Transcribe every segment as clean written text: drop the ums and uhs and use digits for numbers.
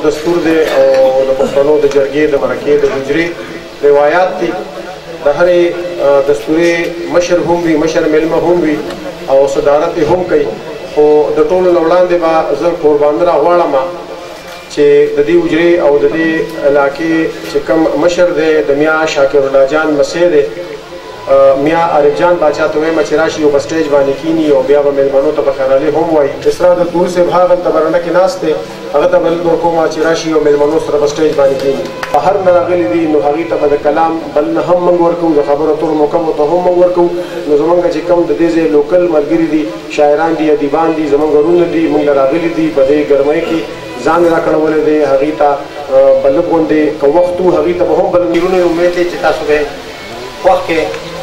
دستور دی او د پښتنو د جرګې د مرکې د حجرې روایات دي د هرې دستوري مشر هم وي مشر میلمه هم وي او صدارت یې هم کوي خو د ټولو نه وړاندې به زه قرباني راغواړم چې د دې حجرې او د دې علاقې چې کوم مشر دی د میا شاکر الله جان مسیح دی میا عارف جان باچا ته وایم چې راشي او په سټیج باندې کینی او بیا به میلمنو ته بخیرالی هم وایي اسرا د طور صاحب هغلته برنډه کې ناست دی هغه ته به لږ ورکوم چې راشي او میلمنو سره په سټیج باندې کیني بهر نه راغلي دي نو هغې ته به د کلام بل نه هم موږ ورکوو د خبرو اترو موقعو ته هم موږ ورکوو نو زموږ چې کوم د دې ځای لوکل ملګري دي شاعران دي ادیبان دي زموږ ورونه دي موږ له راغلي دي په دې ګرمۍ کې ځان راکړولی دی هغې ته به لږ غوندې که وخت و هغې ته به هم بل میرونه امید دی چې تاسو به وخت کې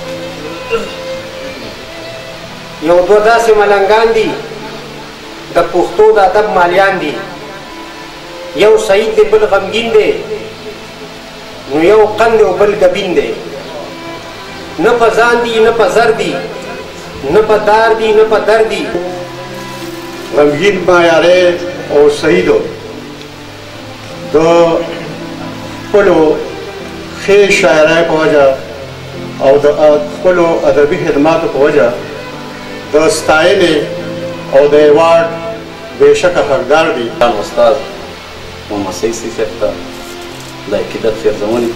یو دوه داسې ملنګان دي د پښتو د ادب مالیان دي یو سعید دی بل غمګین دی نو یو قند او بل ګبین دی نه په ځان دي نه په زر دي نه په دار دي نه په در دي غمګین مایارې او سعیدو د خپلو ښې شاعرۍ په وجه او د خپلو ادبي خدماتو په وجه د ستاینې او د ایوارډ بېشکه حقدار دي استاد محمد سعید صاحب ته د عقیدت فیضموني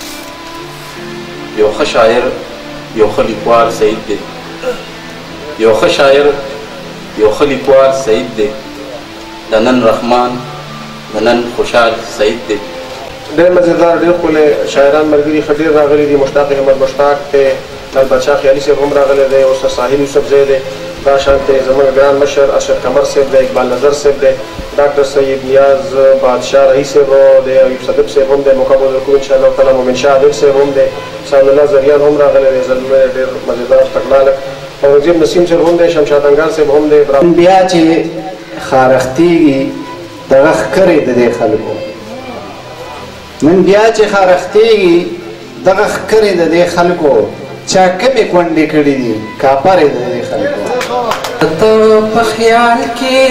یو ښه شاعر یو ښه لیکوال سعید دی یو ښه شاعر یو ښه لیکوال سعید دی د نن رحمان د نن خوشحال سعید دی ډېر مزېدار ډېر ښکلی شاعران ملګري ښه ډېر راغلي دي مشتاق احمد مشتاق دی لال بادشاه خیالي صاحب هم راغلی دی او ساحل یوسفزی دی دا شانتې زموږ ګران مشر اشرف قمر صاحب دی اقبال نظر صاحب دی ډاکټر سید نیاز بادشاه رئیس صاحب دی ایوب صدیق صاحب هم دی موقع به درکوو انشاءالله تعالی مومن شاه عادل صاحب هم دی سعد الله زریان هم راغلی دی زلمی ډېر مزېدار تکړه هلک او رجیب نسیم صاحب هم دی شمشاد انګار صاحب هم دی بیا چې خارښتېږي دغه ښکرې د دې خلکو نن بیا چې خارښتېږي دغه ښکرې د دې خلکو چا کمې کونډې کړي دي کاپرې د دې خلکو ته په خیال کې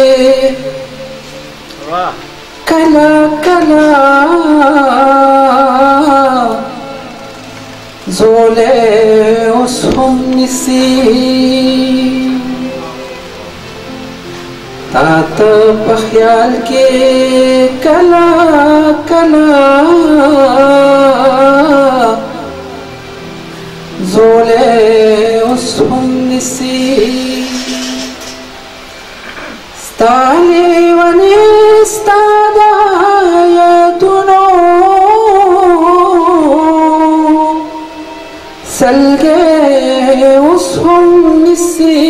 کله کله زولې اوس هم نیسي تا ته په خیال کې کله کله زولې اوس هم نیسي ستا لیونې ستا د یادونو سلګې اوس هم نیسي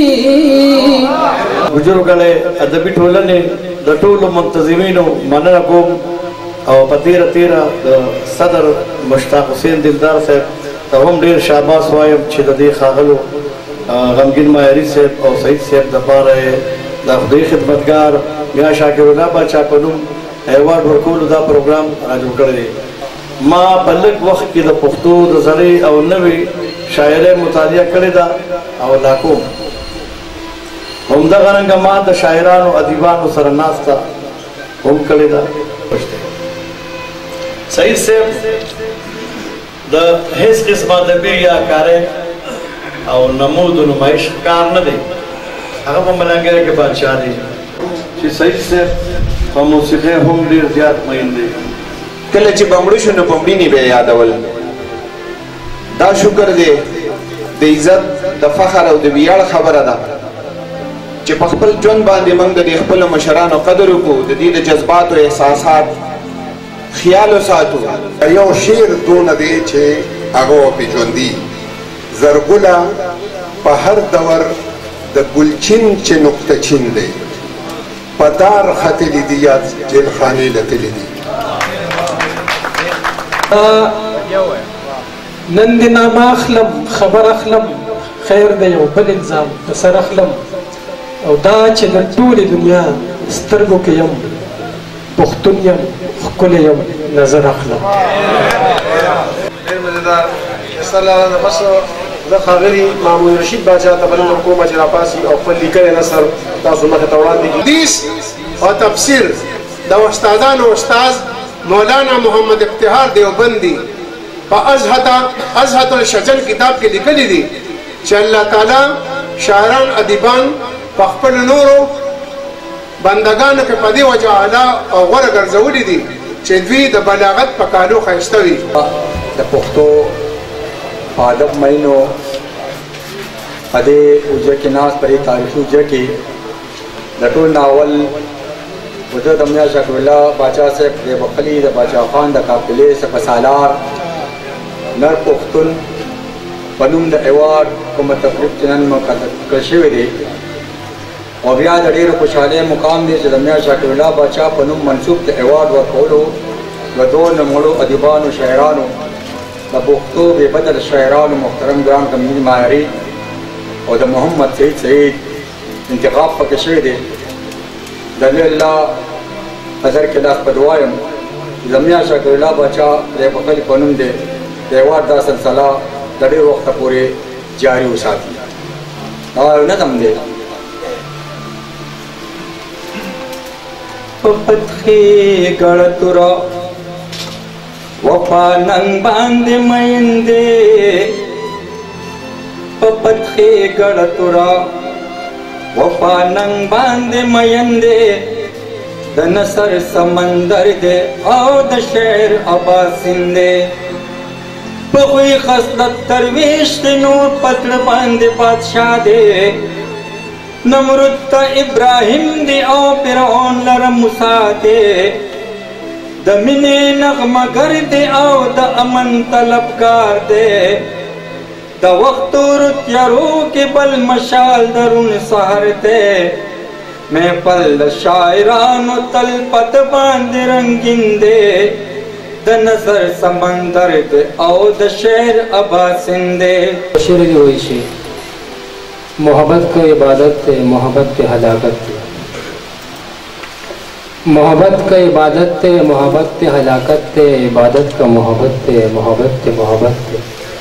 بزرګانې ادبي ټولنې د ټولو منتظمینو مننه کوم او په تیره د صدر مشتاق حسین دلدار صاحب ته هم ډېر شاباس وایم چې د دې ښاغلو غمګین معیاري صاحب او سعید صاحب دپاره د خدای خدمتګار میا شاکر الله باچا په نوم ایوارډ ورکولو دا پروګرام راجوړ کړی دی ما په لږ وخت کې د پښتو د زړې او نوې شاعرۍ مطالعه کړې ده او لا کوم همدغه رنګه ما د شاعرانو ادیبانو سره ناسته هم کړې ده سعید صاحب د هیڅ قسمه ادبي یا کارۍ او نمود و نمایش کار نه دی هغه په ملنګرۍ کې بادشاه دی چې سعید صاحب په موسیقۍ هم ډېر زیات مین دی کله چې بمړو شو نو بمړینې به یې یادول دا شکر دی د عزت د فخر او د ویاړ خبره ده چې په خپل ژوند باندې موږ د خپلو مشرانو قدر وکړو د دې د جذباتو احساسات خیال وساتو یو شعر دونه دی چې هغه وپېژندي زرګله په هر دور د ګلچین چې نقطه چین دی په دار ختلي دي یا جیلخانې لتلي دي نن دې نامه اخلم خبر اخلم خیر دی یو بل الزام په سر اخلم او دا چې د ټولې دنیا سترګو کې یم پښتون یم ښکلی یم نظر اخلم ډېر مزېدار سره بس زه ښاغلي مامون رشید باچا ته بلنه کوم چې راپاسي او خپل لیکلی نثر تاسو مخې ته وړاندې کړي حدیث او تفسیر د استادانو استاد مولانا محمد افتخار دیوبندی په ازهت الشجن کتاب کې لیکلي دي چې الله تعالی شاعران ادیبان په خپل نورو بندگانو کې په دې وجه اعلی او غوره ګرځولي دي چې دوی د بلاغت په کالو ښایسته وي. د پښتو په ادب مینو په دې اوجه کې ناست په دې تاریخي اوجه کې د ټول ناول وجه د میا شکر الله باچا صاحب د بخلي د باچا خان د قافلې سپه سالار نر پښتون په نوم د ایوارډ کومه تقریب چې نن مقرر شوی دی او بیا د ډېرو خوشحالۍ مقام دی چې د میا شکر الله باچا په نوم منسوب د ایوارډ ورکولو د دوو نوموړو ادیبانو شاعرانو د پښتو بې بدل شاعرانو محترم ګران غمګین معیاري او د محمد سعید انتخاب پکې شوی دی. د الله نظر کې لاس په دعا یم چې د میا شکر الله باچا د بخلي په نوم دی د ایوارډ دا سلسله د ډېر وخته پورې جاري وساتي. دا یو نظم دی. په پتخې ګړه توره وفا ننګ باندې میندې په پتخې ګړه توره وفا ننګ باندې میندې د نثر سمندر دی او د شعر اباسین دی په خوی خصلت ترویشت نور پتړ باندې بادشاه دی نمرود ته ابراهیم دی او فرعون لره موسی دی د مینې نغمهګر دی او د امن طلبګار دی د وخت ورو تیارو کې بل مشال درون سحر دی محفل د شاعرانو تل پت باندې رنگین دی د نظر سمندر دی او د شعر اباسین دی. شعر دی وہی شی محبت کا عبادت ہے محبت کے ہلاکت ہے محبت کا عبادت ہے محبت کے ہلاکت ہے عبادت کا محبت ہے محبت کے محبت ہے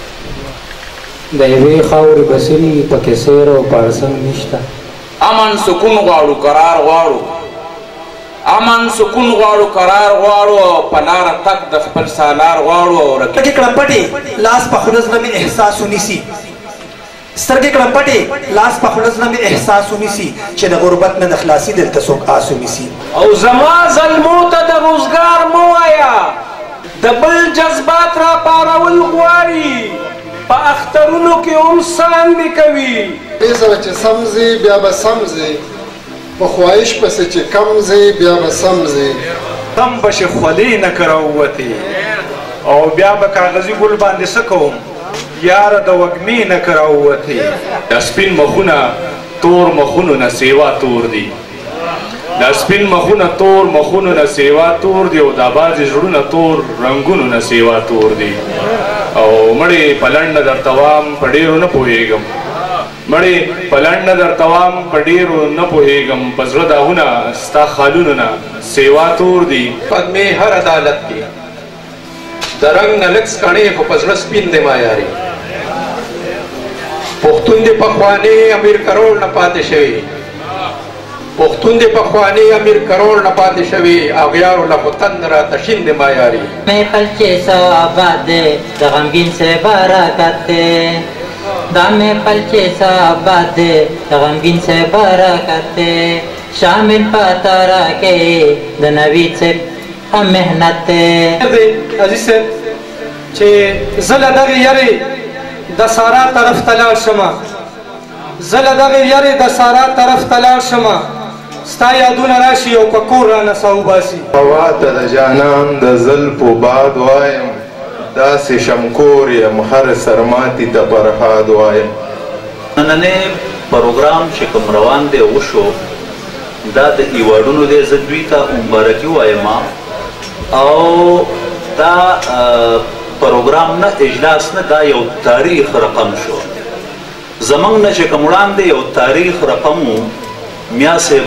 د یوې خاورې بسري پکې سیر او پارسنګ نشته. امن سکون غواړو قرار غواړو امن سکون غواړو قرار غواړو په لاره تک د خپل سالار غواړو سترګې کړه پټې لاس په خوله زړه مې احساس ونیسي سترګې کړه پټې لاس په خوله زړه مې احساس ونیسي چې د غربت نه د خلاصي دلته څوک آس ونیسي. او زما زلمو ته د روزګار مه وایه د بل جذبات را پارول غواړي په اخترونو کې هم ساندې کوي. دې سره چې سمځي بیا به سمځي په خواهش پسې چې کم ځي بیا به سمځي تم بشي خولې نه کراووتې او بیا به کاغذي ګل باندې څه کوم یاره د وږمې نه کراووتې. د سپین مخونه تور مخونو نه سیوا تور دي د سپین مخونه تور مخونو نه سیوا تور دي او د بعضې زړونه تور رنګونو نه سیوا تور دي. او مړې په لنډه درته وام په ډېرو نه پوهېږم مړې په لنډه درته وام په ډېرو نه پوهېږم په زړه داغونه ستا خالونو نه سیوا تور دي. پدمې هر عدالت کې د رنګ نه لږ سکڼې خو په زړه سپین دی مایاري پښتون دې پخواني امیر کروړ نه پاتې شوي پښتون دې پخواني امیر کروړ نه پاتې شوي اغیارو له خو تند راته شین دی مایاري. محفل چې سو آباد دی د غمګین سے برکت دی دا محفل چې سو آباد دی د غمګین سے برکت دی شامل پاتارا کې د نوید سے هم محنت دی. عزیز صاحب چې زه له دغې یارې د سارا طرف ته لاړ شمه زه له دغې یارې د سارا طرف ته لاړ شمه ستا یادونه راشي او که کور رانه سا وباسي. هوا ته د جانان د زلفو باد وایم داسې شمکور یم هر سرماتي ته فرهاد وایم. نننی پروګرام چې کوم روان دی وشو دا د ایوارډونو دی زه دوی ته مبارکي وایم او دا پروګرام نه اجلاس نه دا یو تاریخ رقم شو زمونږ نه چې کوم وړاندې یو تاریخ رقم و میا صاحب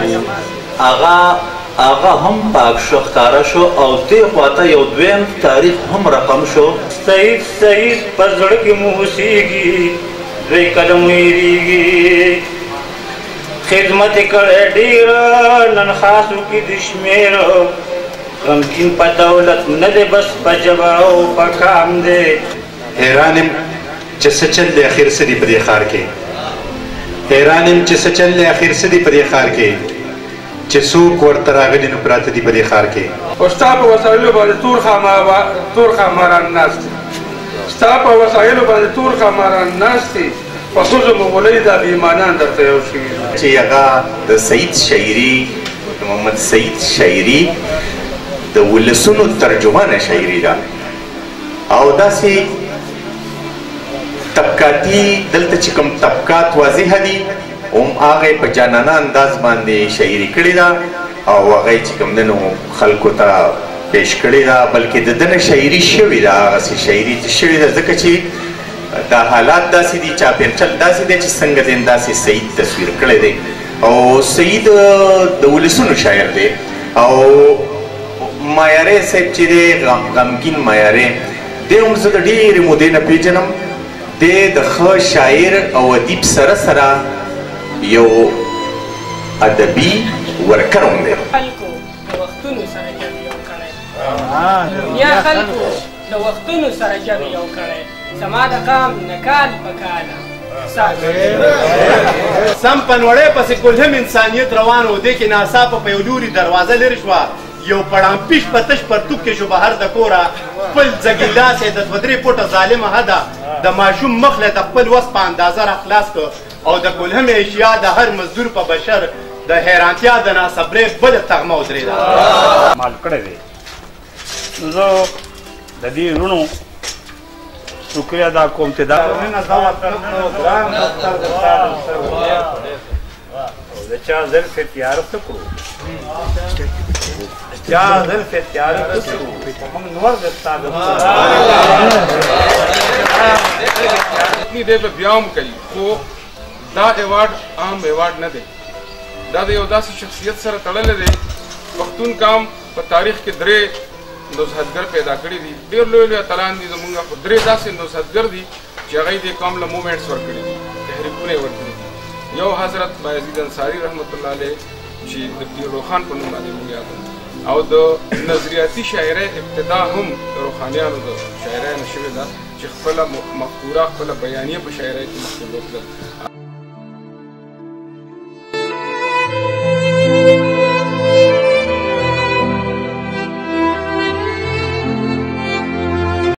هغه هم پاک شو ښکاره شو او دې خواته یو دویم تاریخ هم رقم شو. سعید په زړه کې مو اوسېږي دوی قدم ویریږي خدمت کړی ډېر نن خاصو کې د شمېر غمګین په دولت نه دی بس په ژبه او په کام دی حیران یم چې څه چل دی اخر څه دي په دې ښار کې حیران یم چې څه چل دی اخر څه دي په دې ښار کې چې څوک ورته راغلي نو پراته دي په دې ښار کې او ستا په وسایلو باندې تور ښاماران ناست دي ستا په وسایلو باندې تور ښاماران ناست دي په ښځو مغولۍ دا بېایمانان درته یو شوي چې هغه د سعید شاعري د محمد سعید شاعري د ولسونو ترجمانه شاعري ده او داسې طبقاتي دلته چې کوم طبقات واضح دي هم هغه په جانانه انداز باندې شاعري کړې ده او هغه چې کوم دنو خلکو ته پیش کړې ده بلکې د دنه شاعري شوې ده هغسې شاعري شوې ده ځکه چې دا حالات داسې دي چاپېرچل داسې دی چې څنګه دی داسې سعید تصویر کړی دی او سعید د ولسونو شاعر دی او مایارې صاحب چې دی غمګین مایارې دی هم زه د ډېرې مودې نه پېژنم دی د ښه شاعر او ادیب سره سره یو ادبي ورکر هم دی خلکو د وختونو سره جنګ یو کړی یا خلکو د وختونو سره جنګ یو کړی زما د قام نه کال په کاله سم په نوړۍ پسې کلهم انسانیت روان و دی کې ناڅاپه په یو لوري دروازه لرې شوه یو پړامپیش په تش پرتوب کې شو بهر د کوره خپل ځګیلاس یې د دوه درې فوټه ظالمه حده د ماشوم مخ له د خپل وس په اندازه را خلاص کړ او د کلهم اشیا د هر مزدور په بشر د حیرانتیا د ناصبرۍ بله تغمه ودرېده مال کړی دی نو زه د دې وروڼو شکریه ادا کوم چې دا د چا زلفې تیاره څه کړو چا زلفې تیاره څه کړو موږ نور درته دی به بیا هم کوي خو دا ایوارډ عام ایوارډ نه دی دا د یو داسې شخصیت سره تړلی دی پښتون قام په تاریخ کې درې نزهتګر پیدا کړي دي ډېر لوی لوی اتلان دي زمونږ خو درې داسې نزهتګر دي چې هغه یې دې قام له مومنټس ورکړي دي تحریکونه یې ورکړي دي یو حضرت بایزید انصاري رحمت الله علیه چې د پیر روخان په نوم باندې موږ یادوو او د نظریاتي شاعرۍ ابتدا هم د روحانیانو د شاعرۍ نه شوې ده چې خپله مفکوره خپله بیانیه په شاعرۍ کې مخکې بوتله